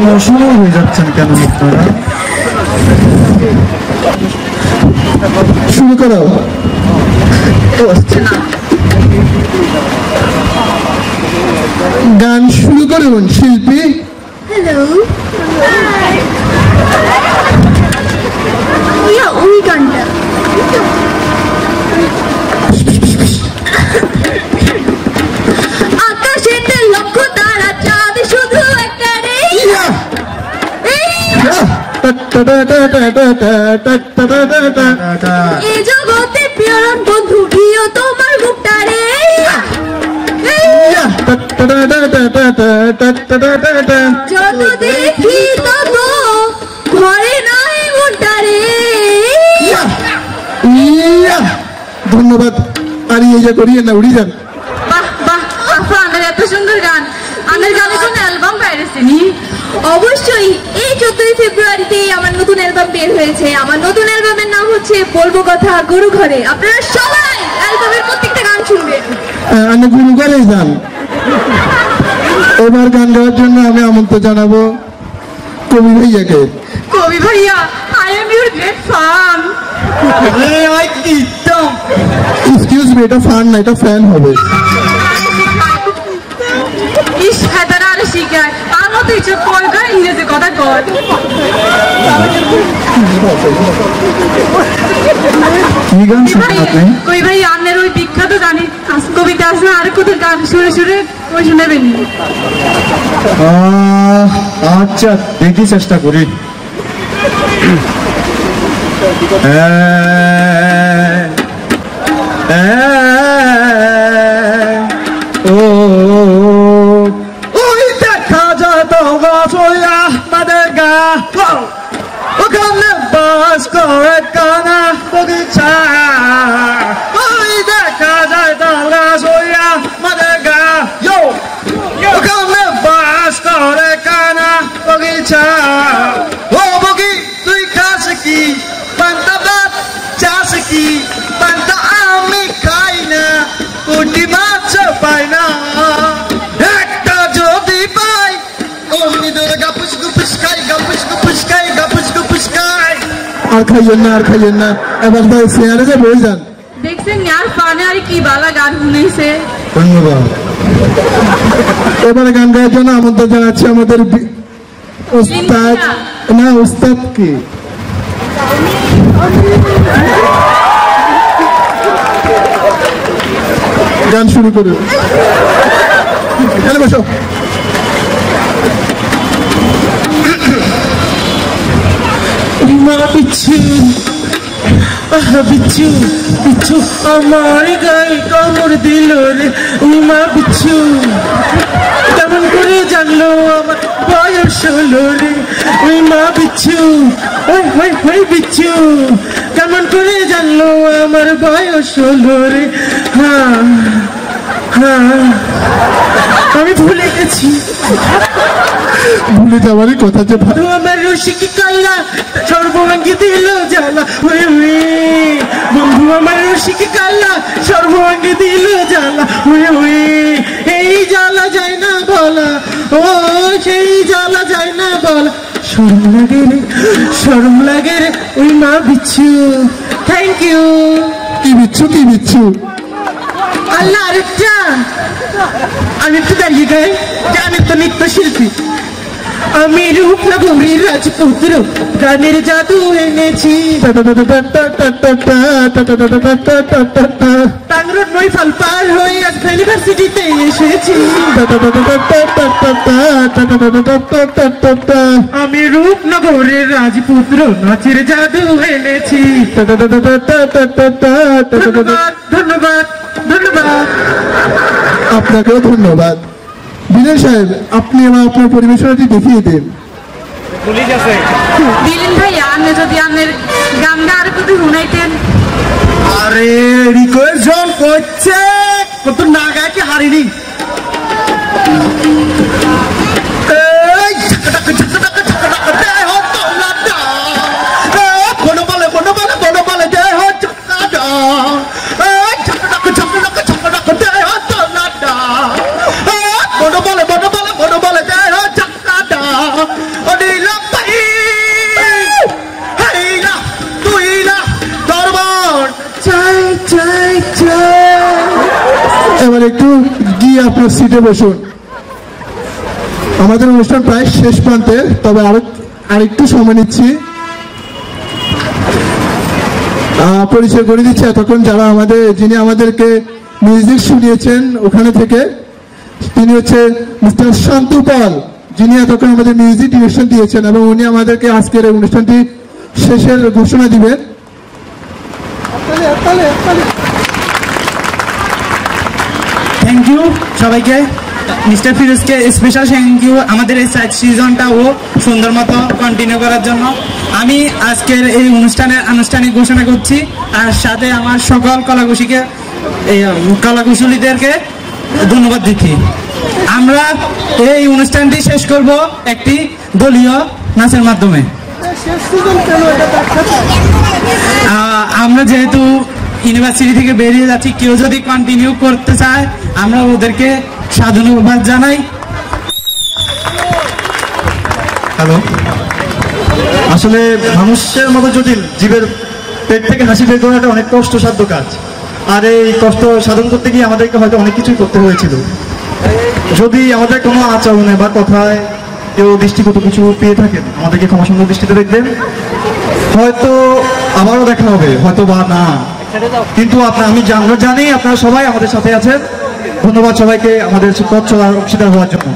অসময় হয়ে যাচ্ছেন কেন আপনারা? শুরু করো। গান শুরু করুন শিল্পী। হ্যালো, ওই গানটা আকাশেতে লক্ষ তারা চাঁদ শুধু একটা রে। এই জগতে প্রিয়রন বন্ধু প্রিয় তোমার মুখটা রে। যত দেখি তত ঘরে নাই মনটা রে। ধন্যবাদ। আর ইয়ে করিয়ে না, উড়ি যান। বাহ বাহ, আপা আমাদের এত সুন্দর গান। আমার গানে কোন অ্যালবাম বেরিয়েছেনি? অবশ্যই, এই 14 ফেব্রুয়ারিতে আমার নতুন অ্যালবাম বের হয়েছে। আমার নতুন অ্যালবামের নাম হচ্ছে বলবো কথা গরু ঘরে। আপনারা সবাই অ্যালবামের প্রত্যেকটা গান শুনবেন। আমি গুরু ঘরেই যান। এবার গান গাওয়ার জন্য আমি আমন্ত্রণ জানাবো কবি ভাইয়াকে। কবি ভাইয়া, I am your great fun. Excuse me, এটা ফান না, এটা ফ্যান হবে। ইস, হেতারা আর শিখায় আর মতো ইচ্ছে কয় কয় ইংরেজি কথা কয়। কি গান শুনছেন আপনি? কই ভাই, আপনার ওই বিখ্যাত গানে কবিতা আছে আর কত গান সুরে সুরে ওই শুনেবেন। আচ্ছা, দেখি চেষ্টা করি। ওই দেখা যায় তো আমাদের গা, ওখানে বাস করে কানা বগিচা। ওই দেখা যায় তো আমাদের গা, ওখানে বাস করে কানা বগিচা। ও বগি, তুই খাস কি পান্তা ভাত, চাষ কি পান্তা? আমি খাই না, পুঁটি মাছ পাই না। একটা যদি পাই অমনি ধরে গাপুস গুপুস খাই, গাপুস গুপুস খাই, গাপুস গুপুস খাই। আর খাইয়েন না, আর খাইয়েন না। এবার ভাই চেয়ারে যে বই যান। দেখছেন আর ফানে আর কি বালা গান শুনেছে। ধন্যবাদ। এবারে গান গাওয়ার জন্য আমন্ত্রণ জানাচ্ছি আমাদের উস্তাদ। না, উস্তাদ কি গান শুরু করুন। এখানে বসো। বিচ্ছু বিচ্ছু বিচ্ছু আমার গায়ে কামড় দিল রে। উমা বিচ্ছু কেমন করে জানলো আমার বয়স হলো রে। উমা বিচ্ছু, ওই বিচ্ছু কেমন করে জানলো আমার বয়স হলো রে। হ্যাঁ হ্যাঁ, আমি ভুলে গেছি। ভুলে যাওয়ারই কথা যে ভালো। আমার রসিকি কাল্লা সর্বঙ্গী দিল জ্বালা। বন্ধু আমার রসিকি কাল্লা সর্বঙ্গী দিল জ্বালা। এই জ্বালা যায় না বলা, ও সেই জ্বালা যায় না বলা। শরম লাগে রে, শরম লাগে রে। ওই মা বিচ্ছু, থ্যাংক ইউ। কি বিচ্ছু, কি বিচ্ছু? আল্লাহ, আরেকটা আমি একটু দাঁড়িয়ে গাই যে আমি তো নৃত্যশিল্পী। আমি রূপনগরীর রাজপুত্র, গানের জাদু এনেছি। টাঙ্গরোড নৈফাল পার হয়ে আজ ইউনিভার্সিটিতে এসেছি। আমি রূপনগরের রাজপুত্র, নাচের জাদু এনেছি। ধন্যবাদ ধন্যবাদ ধন্যবাদ। আপনাকেও ধন্যবাদ। বিনয় সাহেব, আপনি আমার আপনার পরিবেশনাটি দেখিয়ে দিন। দিলেন ভাই, আপনি যদি আপনার গানটা আর একটু শুনাইতেন। আরে রিকোয়েস্ট জন করছে, কত না গায় কি হারিনি। এবার একটু গিয়ে আপনার সিটে বসুন। আমাদের অনুষ্ঠান প্রায় শেষ প্রান্তে, তবে আরেকটু সময় নিচ্ছি। পরিচয় করে দিচ্ছি এতক্ষণ যিনি আমাদেরকে মিউজিক শুনিয়েছেন ওখানে থেকে, তিনি হচ্ছে মিস্টার শান্তু পাল, যিনি এতক্ষণ আমাদের মিউজিক ডিরেকশন দিয়েছেন, এবং উনি আমাদেরকে আজকের এই অনুষ্ঠানটি শেষের ঘোষণা দিবেন। থ্যাংক ইউ সবাইকে, মিস্টার ফিরোজকে স্পেশাল থ্যাংক ইউ আমাদের এই সিজনটা ও সুন্দর মতো কন্টিনিউ করার জন্য। আমি আজকের এই অনুষ্ঠানের আনুষ্ঠানিক ঘোষণা করছি, আর সাথে আমার সকল কলাকুশলীদেরকে ধন্যবাদ দিচ্ছি। আমরা এই অনুষ্ঠানটি শেষ করব একটি দলীয় নাচের মাধ্যমে। আমরা যেহেতু ইউনিভার্সিটি থেকে বেরিয়ে যাচ্ছি, কেউ যদি কন্টিনিউ করতে চায় আমরা ওদেরকে সাধুবাদ জানাই। হ্যালো, আসলে মানুষের মতো যদি জীবের পেট থেকে হাসি বের করাটা অনেক কষ্টসাধ্য কাজ, আর এই কষ্ট সাধন করতে গিয়ে আমাদেরকে হয়তো অনেক কিছুই করতে হয়েছিল। যদি আমাদের কোনো আচরণে বা কথায় কেউ দৃষ্টিগত কিছু পেয়ে থাকেন, আমাদেরকে ক্ষমা সুন্দর দৃষ্টিতে দেখবেন। হয়তো আবারও দেখা হবে, হয়তো বা না, কিন্তু আমরা জানি আপনারা সবাই আমাদের সাথে আছেন। ধন্যবাদ সবাইকে আমাদের পথ চলার অংশীদার হওয়ার জন্য।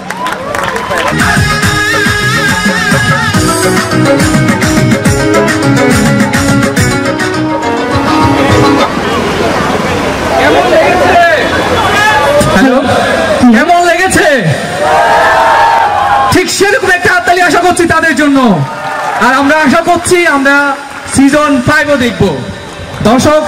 হ্যালো, কেমন লেগেছে? ঠিক সেরকম একটা হাততালি আশা করছি তাদের জন্য, আর আমরা আশা করছি আমরা সিজন 5ও দেখব। দর্শক,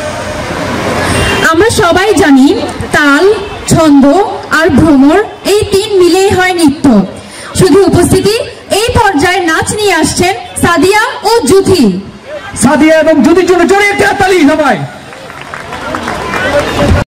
আমরা সবাই জানি তাল, ছন্দ আর ভ্রমর এই 3 মিলেই হয় নৃত্য। শুধু উপস্থিতি এই পর্যায়ে নাচ নিয়ে আসছেন সাদিয়া ও জুথি। সাদিয়া এবং জুথির জন্য জোরে একটা হাততালি সবাই।